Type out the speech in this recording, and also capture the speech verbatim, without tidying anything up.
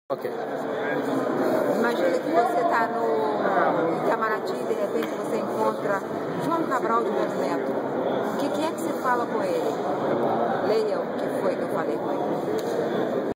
Ok. Imagina que você está no Itamaraty e de repente você encontra João Cabral de Melo Neto. O que, que é que você fala com ele? Leia o que foi que eu falei com ele.